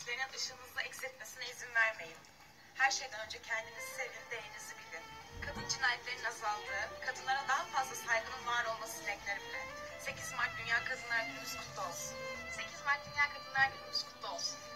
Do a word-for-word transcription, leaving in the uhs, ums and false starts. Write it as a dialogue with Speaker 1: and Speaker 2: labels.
Speaker 1: güçlerinin ışığınızı eksiltmesine izin vermeyin. Her şeyden önce kendinizi sevin, değerinizi bilin. Kadın cinayetlerinin azaldığı, kadınlara daha fazla saygının var olması dileklerimle. sekiz Mart Dünya Kadınlar Günümüz kutlu olsun. sekiz Mart Dünya Kadınlar Günümüz kutlu olsun.